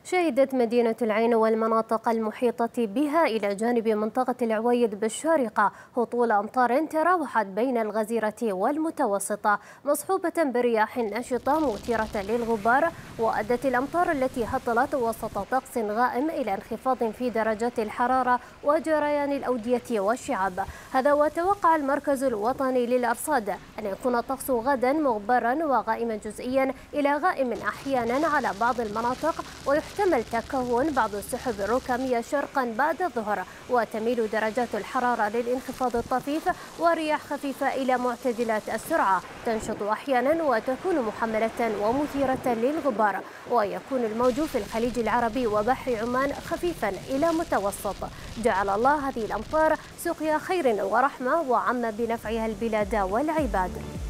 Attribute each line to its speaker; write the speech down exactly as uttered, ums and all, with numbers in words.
Speaker 1: شهدت مدينة العين والمناطق المحيطة بها إلى جانب منطقة العويد بالشارقة هطول أمطار تراوحت بين الغزيرة والمتوسطة مصحوبة برياح نشطة مثيرة للغبار، وأدت الأمطار التي هطلت وسط طقس غائم إلى انخفاض في درجات الحرارة وجريان الأودية والشعاب. هذا وتوقع المركز الوطني للأرصاد أن يكون الطقس غدا مغبرا وغائما جزئيا إلى غائم أحيانا على بعض المناطق، ويحتمل تكون بعض السحب الركامية شرقا بعد الظهر، وتميل درجات الحرارة للانخفاض الطفيف ورياح خفيفة إلى معتدلات السرعة تنشط أحيانا وتكون محملة ومثيرة للغبار، ويكون الموج في الخليج العربي وبحر عمان خفيفا إلى متوسط. جعل الله هذه الأمطار سقيا خير ورحمة وعم بنفعها البلاد والعباد.